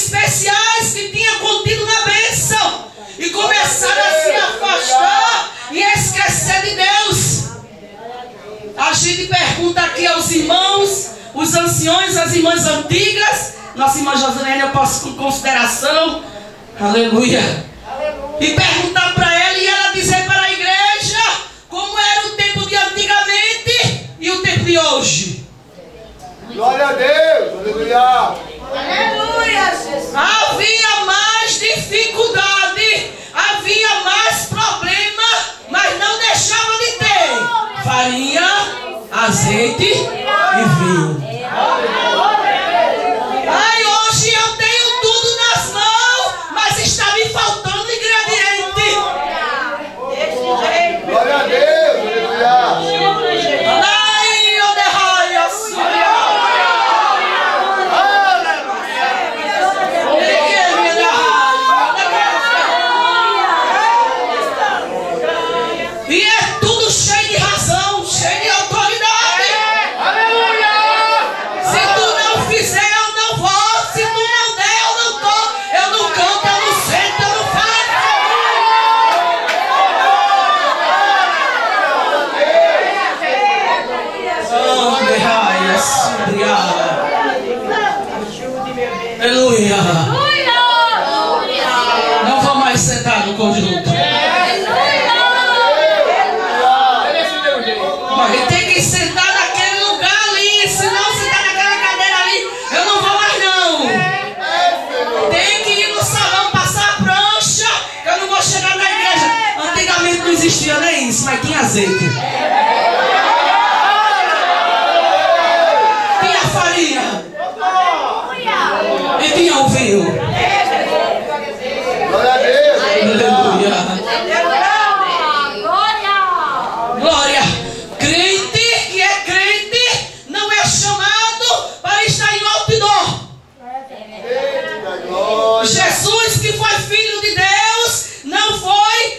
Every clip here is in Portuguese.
especiais que tinha contido na bênção e começaram a se afastar e esquecer de Deus. A gente pergunta aqui aos irmãos, os anciões, as irmãs antigas, nossa irmã Joselene, eu posso com consideração, aleluia, e perguntar para ela e ela dizer para a igreja como era o tempo de antigamente e o tempo de hoje. Glória a Deus, aleluia. Aleluia, Jesus. Havia mais dificuldade, havia mais problema, mas não deixava de ter farinha, azeite e vinho. Ai, hoje eu tenho tudo nas mãos, mas está me faltando ingrediente. Glória a Deus, aleluia. Ai, eu derraio a sua. E é tudo cheio de razão, cheio de autoridade. Aleluia. Se tu não fizer, eu não vou. Se tu não der, eu não tô. Eu não canto, eu não sento, eu não faço. Aleluia. Não vou mais sentar no conjunto. Mas tem que sentar naquele lugar ali. Se não sentar naquela cadeira ali, eu não vou mais não. Tem que ir no salão passar a prancha. Eu não vou chegar na igreja. Antigamente não existia nem isso, mas tinha azeite. Tinha farinha. E tinha o vinho. Glória a Deus. Aleluia. Glória. Crente que é crente não é chamado para estar em outdoor. Eita, glória. Jesus, que foi filho de Deus, não foi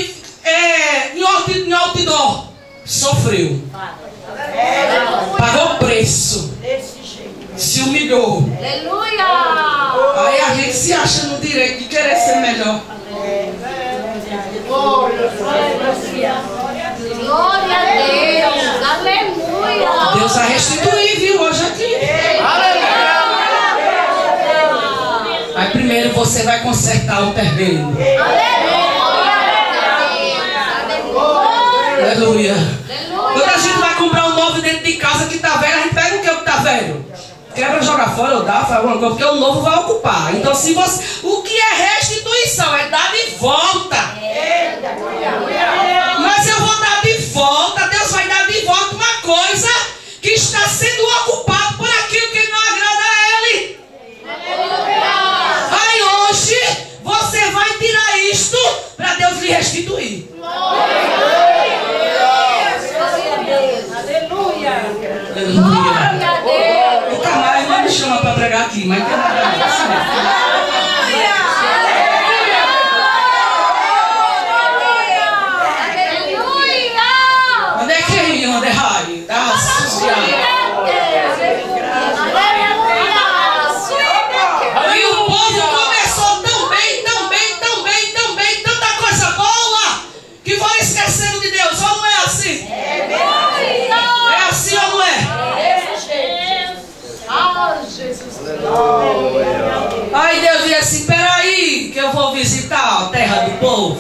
em outdoor. Sofreu. Pagou preço. Se humilhou. Aí a gente se acha no direito de querer ser melhor. Glória a Deus. Aleluia. Deus vai restituir, viu, hoje aqui. Aí primeiro você vai consertar o terreno. Aleluia. Quando a gente vai comprar um novo dentro de casa que está velho, a gente pega o que está velho? Quebra, joga fora, ou dá, faz alguma coisa, porque o novo vai ocupar. Então, se você, o que é restituição? É dar de volta. Mas eu vou dar de volta, Deus vai dar de volta uma coisa que está sendo ocupada por aquilo que não agrada a Ele. Aí hoje, você vai tirar isto para Deus lhe restituir. Aleluia. Nunca mais não me chama para pregar aqui, mas tem nada disso. Onde é que é ele? Onde é raio? Dá social. E o povo começou tão bem, tanta coisa boa, que foram esquecendo de Deus. Ou não é assim? É assim ou não é? Aí Deus disse assim, peraí, que eu vou visitar a terra do povo.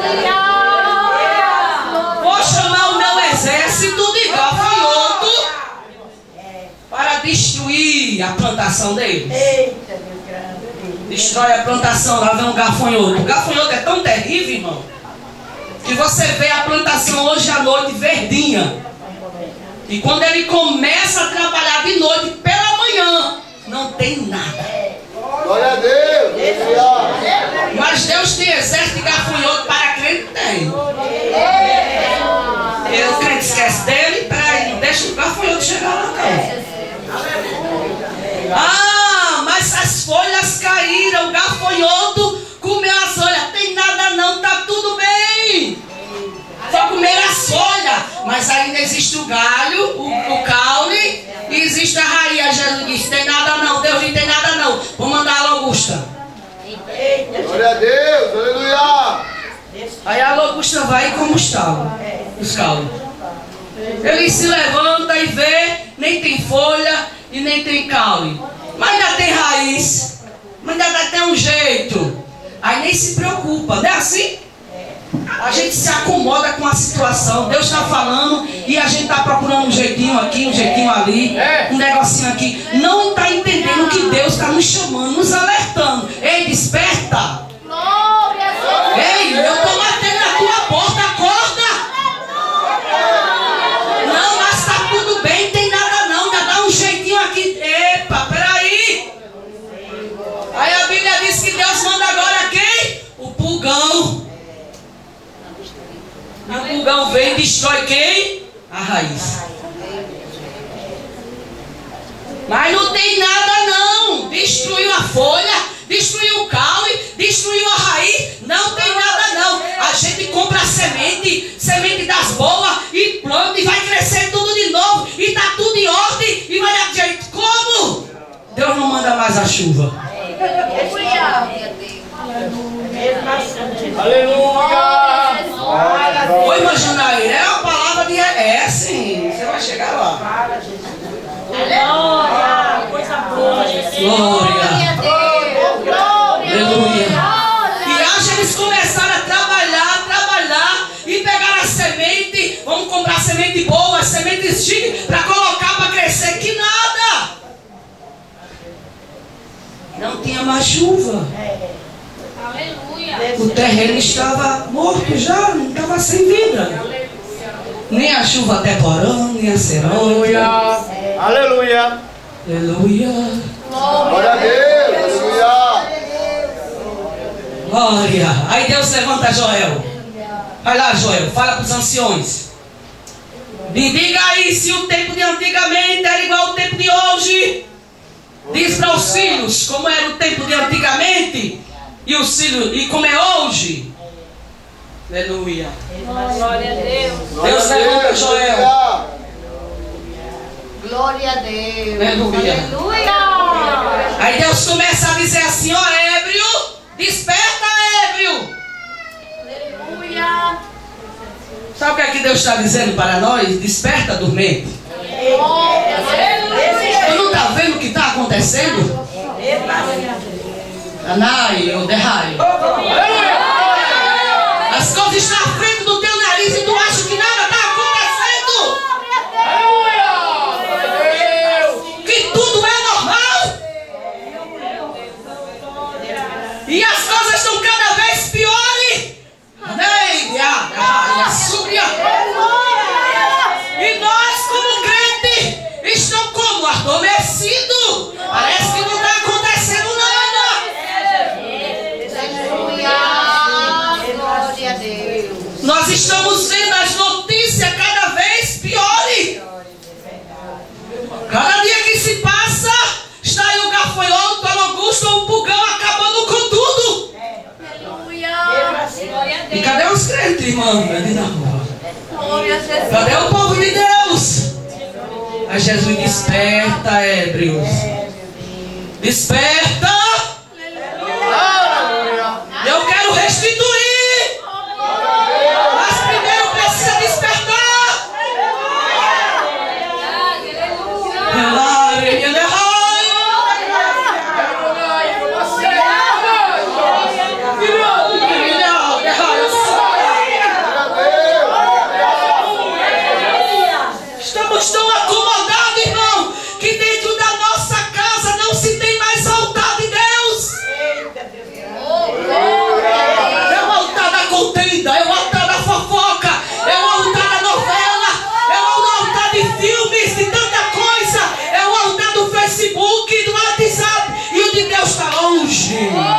Vou chamar o meu exército de gafanhoto para destruir a plantação deles. Destrói a plantação, lá vem um gafanhoto. O gafanhoto é tão terrível, irmão, que você vê a plantação hoje à noite verdinha. E quando ele começa a trabalhar de noite, pela manhã, não tem nada. Glória a Deus. Mas Deus tem exército de gafanhoto para crente? Tem. E o crente esquece dele, peraí, não deixa o gafanhoto chegar lá, não. Ah, mas as folhas caíram, o gafanhoto comeu as folhas. Tem nada não, tá tudo bem. Só comer as folhas, mas ainda existe o galho, o caule, e existe a raiz. Jesus disse, tem nada não, Deus não tem nada não. Vou mandar logo os locusta. Glória a Deus, aleluia. Aí a locusta vai e come os calos. Ele se levanta e vê, nem tem folha e nem tem caule. Mas ainda tem raiz, mas ainda tem um jeito. Aí nem se preocupa, não é assim? A gente se acomoda com a situação. Deus está falando e a gente está procurando um jeitinho aqui, um jeitinho ali, um negocinho aqui. Não está entendendo que Deus está nos chamando, nos alertando. Ei, desperta! Ei, eu estou batendo na tua porta, acorda! Não, mas está tudo bem, não tem nada não, ainda dá um jeitinho aqui. Epa, peraí! Aí a Bíblia diz que Deus manda agora quem? O pulgão. E o pulgão vem e destrói quem? A raiz. Mas não tem nada não. Destruiu a folha, destruiu o caule, destruiu a raiz. Não tem nada não. A gente compra a semente das boas e planta e vai crescer tudo de novo. E está tudo em ordem e vai dar jeito. Como? Deus não manda mais a chuva. Aleluia. Oi, irmã Janaíra, é uma palavra de... É sim, você vai chegar lá. Aleluia. Coisa boa, Jesus. Glória. Aleluia. Aleluia. E acha eles começaram a trabalhar e pegaram a semente. Vamos comprar semente boa, sementes chiques para colocar para crescer. Que nada. Não tinha mais chuva. Aleluia. O terreno estava morto já, não estava sem vida. Nem a chuva temporânea, nem a serônia. Aleluia. Aleluia. Glória a Deus, aleluia. Glória. Aí Deus levanta Joel. Vai lá, Joel, fala para os anciões. Me diga aí se o tempo de antigamente era igual ao tempo de hoje. Diz para os filhos como era o tempo de antigamente e os filhos e como é hoje. Aleluia. Glória a Deus. Deus levanta Joel. Glória a Deus. Aleluia. Aleluia. Aí Deus começa a dizer assim: ó ébrio, desperta ébrio. Aleluia. Sabe o que é que Deus está dizendo para nós? Desperta dormente. Tu não está vendo o que está acontecendo? Anai, ou derrai. As coisas estão à frente do teu nariz e tu acha que nada está acontecendo. Que tudo é normal. E as coisas estão cada vez piores. E nós, como crente, estamos como adormecidos. Parece que não está acontecendo nada. Glória a Deus. Nós estamos vendo as notícias cada vez piores. Cada dia que se passa, está aí o gafanhoto, a locusta, o pulgão acabando com tudo. E cadê os crentes, irmão? Ali na rua. Cadê o povo de Deus? Aí Jesus desperta, ébrios. Desperta. Eu quero restituir. Mas primeiro precisa despertar. Estamos tão acomodados, irmão, que dentro da nossa casa não se tem mais altar de Deus. É o altar da contenda, é o altar da fofoca, é o altar da novela, é o altar de filmes, de tanta coisa, é o altar do Facebook, do WhatsApp, e o de Deus está longe.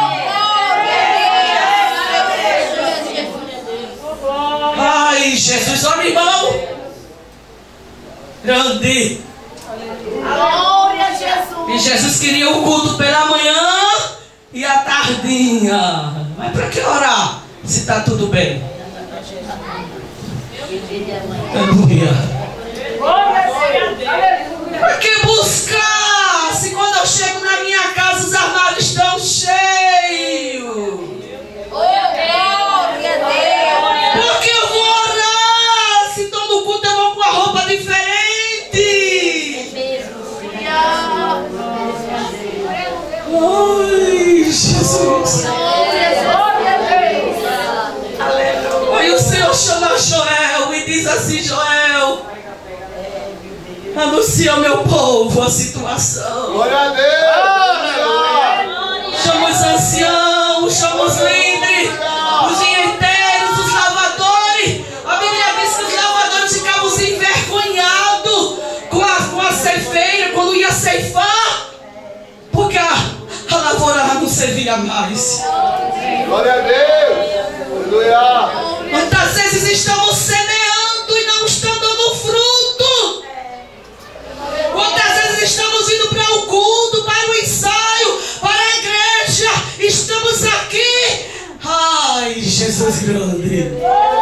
Ai, Jesus, olha, irmão. Grande. Glória a Jesus. E Jesus queria o culto pela manhã e à tardinha. Mas para que orar se está tudo bem? Aleluia. Para que buscar se quando eu chego na minha casa os armários estão cheios? Ai, Jesus. Aí o Senhor chama Joel e diz assim: Joel, anuncia ao meu povo a situação. Glória a Deus. Chama os anciãos, chama os líderes, os dinheiteiros, os lavadores. A Bíblia diz que os lavadores ficavam envergonhados com a ceifeira quando ia ceifar, porque a lavoura não servia mais. Glória a Deus. Aleluia. Muitas vezes estamos semeando e não estamos dando fruto. Quantas vezes estamos indo para o culto, para o ensaio, para a igreja, estamos aqui. Ai, Jesus grande.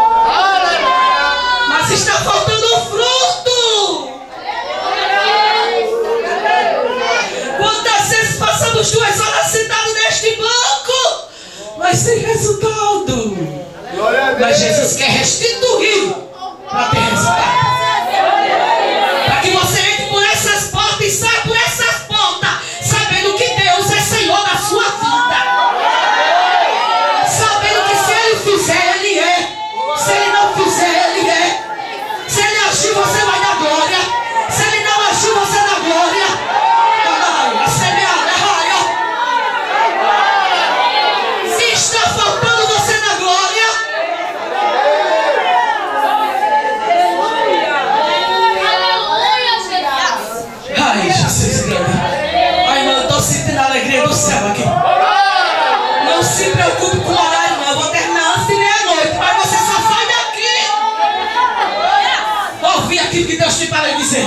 Mas está faltando fruto. Quantas vezes passamos 2 horas sentados neste banco, mas sem resultado. Glória a Deus. Mas Jesus quer restituir para ter resultado. Para que você entre por essas portas e saia por essas portas, sabendo que Deus é Senhor da sua vida. Sabendo que se Ele fizer, Ele é. Se Ele não fizer, Ele é. Se Ele agir, você vai dar glória. Se Ele não agir, você dá glória. Se está faltando, você dá glória. Ai, Jesus grande. Ai, irmão, eu estou sentindo a alegria do céu aqui. Não se preocupe com o horário, não. Eu vou terminar antes de meia-noite, mas você só sai daqui. Ouvi aquilo que Deus tem para lhe dizer.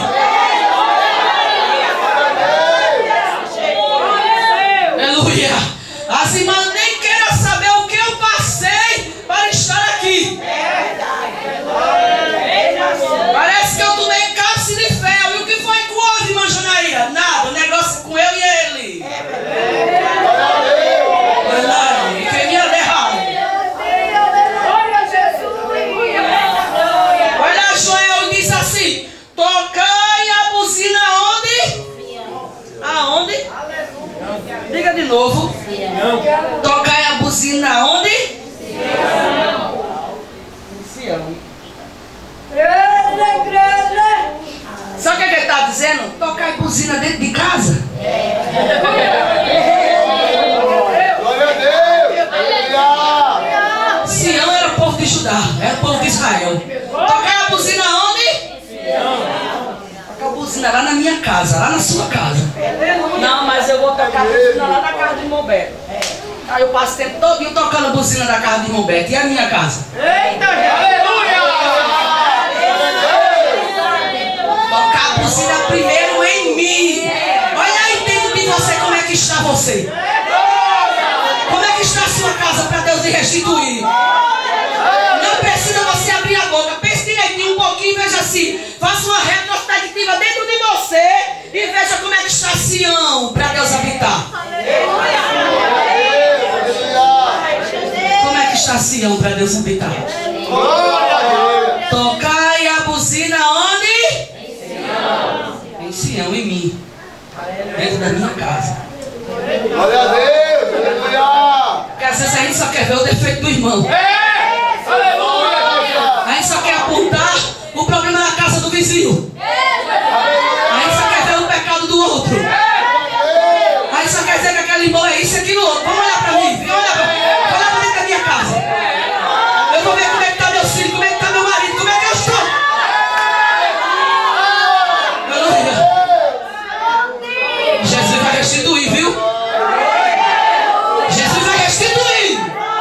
Aleluia. As irmãs nem queiram saber o que eu passei para estar aqui. Parece que eu tomei cápsula de fel. E o que foi que houve, irmã Janaíra? Nada, o negócio com eu e ele. Verdade, quem me derrama. Olha, Joel diz assim: tocai a buzina onde? Aonde? Diga de novo. Tocai a buzina onde? Sião. Sabe o que ele está dizendo? Tocar a buzina dentro de casa. Glória a Deus. Aleluia. Sião era o povo de Judá, era o povo de Israel. Tocar a buzina onde? Tocar a buzina lá na minha casa, lá na sua casa. Não, mas eu vou tocar a buzina lá na casa de Mobeto. Aí eu passo o tempo todo tocando a buzina da casa de Mobeto. E a minha casa? Eita, Aleluia. Tocar a buzina primeiro em mim. Olha aí dentro de você como é que está você. Como é que está a sua casa para Deus lhe restituir. Não precisa você abrir a boca. Pense direitinho um pouquinho e veja assim. Faça uma retrospectiva dentro de você e veja como é que está Sião para Deus habitar. Como é que está Sião para Deus habitar? Tocai a buzina onde? Em Sião, em mim. Dentro da minha casa. Glória a Deus. Aleluia. Porque às vezes a gente só quer ver o defeito do irmão. A gente só quer apontar o problema na casa do vizinho. A gente só quer ver o pecado do outro. A gente só quer dizer que aquele irmão é isso e aquilo outro. Vamos olhar para mim. Olha para dentro da minha casa. Eu vou ver como é que está meu filho, como é que está meu marido, como é que eu estou. Aleluia. Jesus vai restituir, viu? Jesus vai restituir.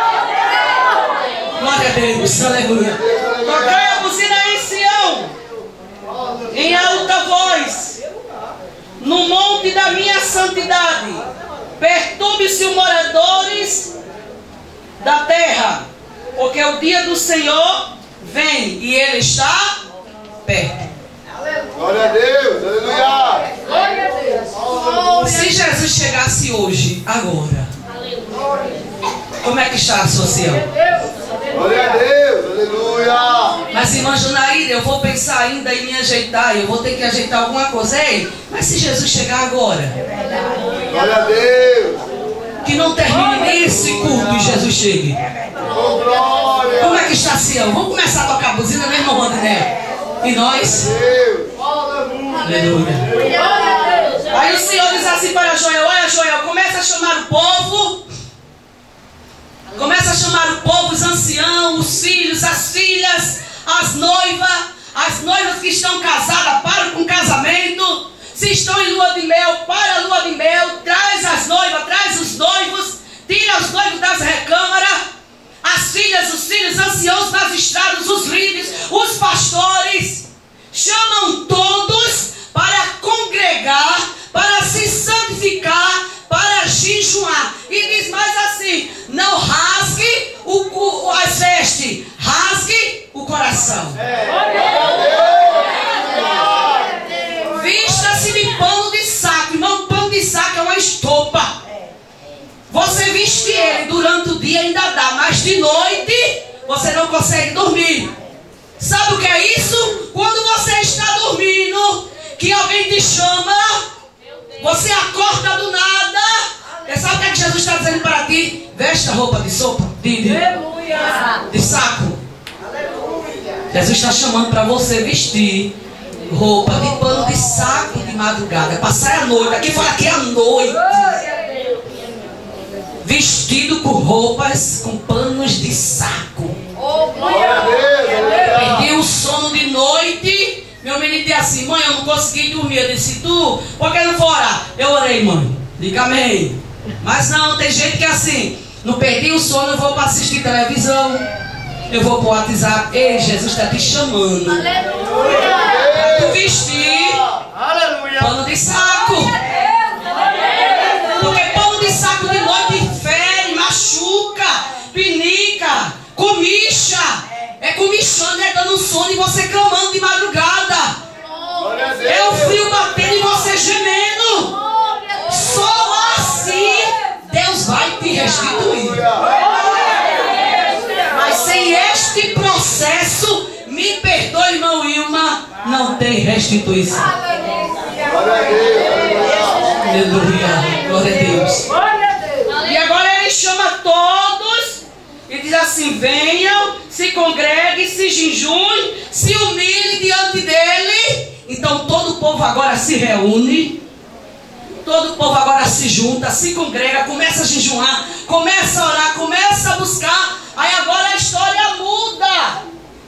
Glória a Deus. Aleluia. Tocai a buzina em Sião, em alta voz, no monte da minha santidade. Perturbe-se os moradores da terra, porque o dia do Senhor vem e Ele está perto. Glória a Deus. Aleluia. Se Jesus chegasse hoje, agora, como é que está a sua Sião? Glória a Deus. Aleluia. Mas irmã Junaíra, eu vou pensar ainda em me ajeitar, eu vou ter que ajeitar alguma coisa. Ei, mas se Jesus chegar agora? Glória a Deus. esse culto e Jesus chegue. Oh, glória. Como é que está Sião? Vamos começar a tocar a buzina, né, irmão André? E nós? Deus. Aleluia. Aí o Senhor diz assim para Joel: olha, Joel, começa a chamar o povo. Começa a chamar o povo, os anciãos, os filhos, as filhas, as noivas que estão casadas, para com casamento. Se estão em lua de mel, para a lua de mel. Traz as noivas, traz os noivos. Tira os noivos das recâmaras. As filhas, os filhos, os anciãos, os magistrados, os líderes, os pastores. Chamam todos para congregar, para se santificar, para jejuar. E diz mais assim: não rasgue as vestes, rasgue o coração. Vista-se de pano de saco. Irmão, pano de saco é uma estopa. Você veste ele durante o dia ainda dá, mas de noite você não consegue dormir. Sabe o que é isso? Quando você está dormindo, que alguém te chama, você acorda do nada. E sabe o que é que Jesus está dizendo para ti? Veste a roupa de sopa, de saco. Jesus está chamando para você vestir roupa de pano de saco de madrugada. É passar a noite. Aqui fala que é a noite. Vestido com roupas, com panos de saco. Perdi o sono de noite. Meu menino disse assim: mãe, eu não consegui dormir. Eu disse: tu, por que não for orar? Eu orei, mãe. Diga amém. Mas não, tem gente que é assim: não perdi o sono, eu vou para assistir televisão, eu vou para o WhatsApp. Ei, Jesus está te chamando para tu vestir pano de saco. Porque pano de saco de noite fere, machuca, pinica, comicha. É comichando, é dando sono e você clamando de madrugada. É o frio batendo e você gemendo. Só assim Deus vai te restituir. Mas sem este processo, me perdoe, irmão Wilma, não tem restituição. Aleluia, glória a Deus. E agora ele chama todos e diz assim: venham, se congreguem, se jejuem, se humilhem diante dele. Então todo o povo agora se reúne. Todo o povo agora se junta, se congrega, começa a jejuar, começa a orar, começa a buscar. Aí agora a história muda.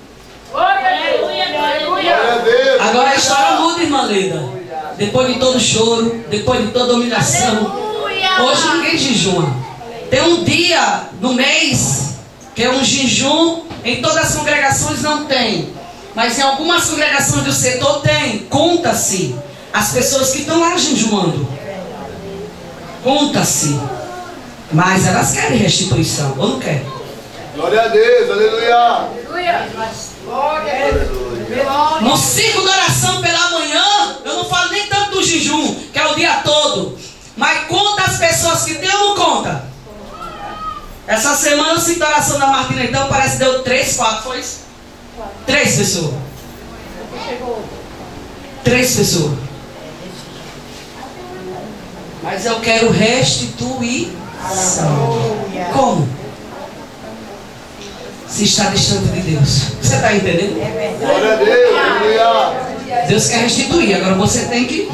Agora a história muda, irmã Leda. Depois de todo choro, depois de toda humilhação, hoje ninguém jejua. Tem um dia no mês que é um jejum. Em todas as congregações não tem, mas em algumas congregações do setor tem. Conta-se as pessoas que estão lá jejuando. Conta-se. Mas elas querem restituição, ou não querem? Glória a Deus, aleluia. No ciclo da oração pela manhã, eu não falo nem tanto do jejum, que é o dia todo, mas conta as pessoas que tem ou não conta? Essa semana o ciclo da oração da Martina, então, parece que deu 3, 4, foi isso? 3 pessoas. 3 pessoas. Mas eu quero restituição. Como? Se está distante de Deus. Você está entendendo? Glória a Deus, aleluia. Deus quer restituir, agora você tem que...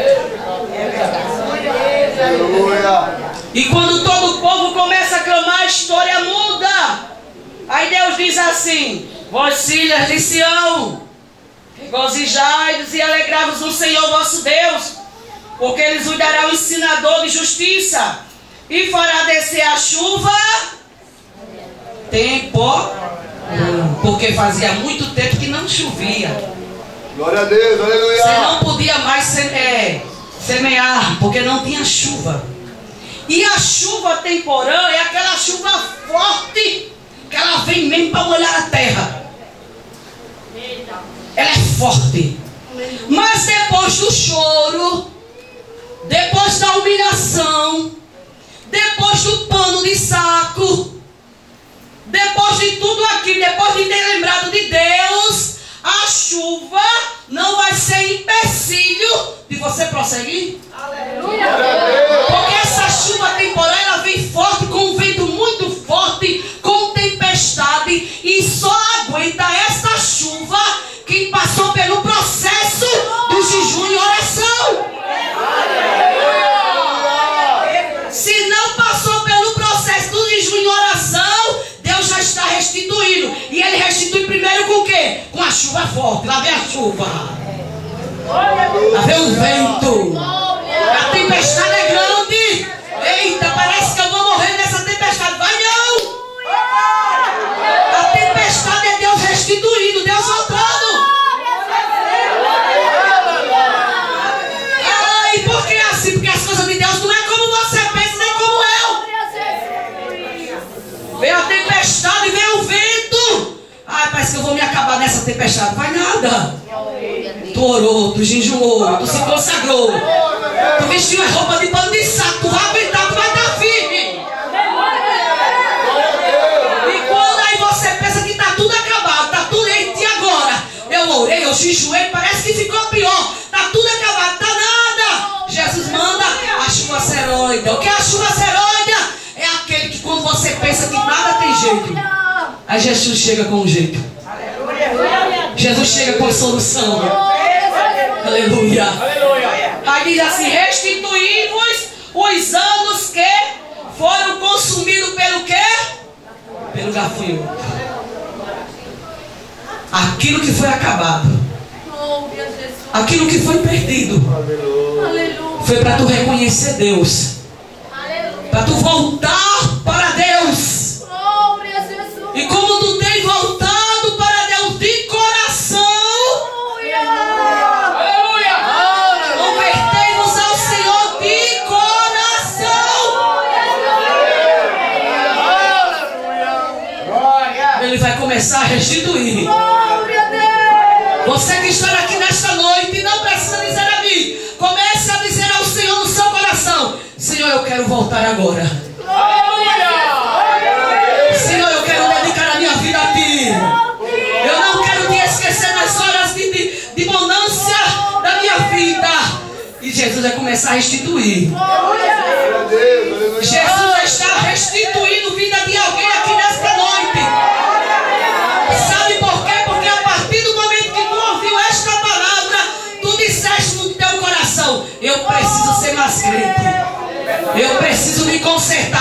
Aleluia. E quando todo o povo começa a clamar, a história muda. Aí Deus diz assim: vós filhas de Sião, regozijai-vos e alegrai-vos no Senhor vosso Deus, porque Ele vos dará um ensinador de justiça e fará descer a chuva tempo, porque fazia muito tempo que não chovia. Glória a Deus, aleluia. Você não podia mais semear, porque não tinha chuva. E a chuva temporã é aquela chuva forte, que ela vem mesmo para molhar a terra. Ela é forte. Mas depois do choro, depois da humilhação, depois do pano de saco, depois de tudo aquilo, depois de ter lembrado de Deus, a chuva não vai ser empecilho de você prosseguir. Aleluia. Porque essa chuva temporária ela vem forte com um vento muito forte, lá vem a chuva. Lá vem o vento. A tempestade é grande. Eita, parece que eu vou morrer nessa tempestade. Vai não! A tempestade é Deus restituindo, Deus voltando. E por que é assim? Porque as coisas de Deus não é como você pensa, nem como eu. Vem a tempestade, vem o vento. Ai, parece que eu vou me acabar nessa tempestade. Vai nada. Tu orou, tu jejuou, tu se consagrou. Tu vestiu a roupa de pano de saco. Tu vai aguentar, tu vai estar firme. E quando aí você pensa que está tudo acabado, está tudo em ti agora. Eu orei, eu jejuei, parece que ficou pior. Está tudo acabado, está nada. Jesus manda a chuva seróida. O que é a chuva seróida? É aquele que quando você pensa que nada tem jeito, aí Jesus chega com um jeito. Jesus chega com a solução. Aleluia. Aí diz assim: restituí-vos os anos que foram consumidos pelo quê? Pelo gafanhoto. Aquilo que foi acabado, aquilo que foi perdido, foi para tu reconhecer Deus, para tu voltar para Deus. E como tu tem voltado para Deus de coração, convertei-vos ao Senhor de coração. Ele vai começar a restituir. Você que está aqui nesta noite, não precisa dizer a mim, comece a dizer ao Senhor no seu coração: Senhor, eu quero voltar agora. Senhor, eu quero dedicar a minha vida a Ti. Eu não quero te esquecer nas horas de bonança da minha vida. E Jesus vai começar a restituir. Jesus está restituindo vida de alguém aqui nesta noite. Sabe por quê? Porque a partir do momento que tu ouviu esta palavra, tu disseste no teu coração: eu preciso ser mais crente. Eu preciso me consertar.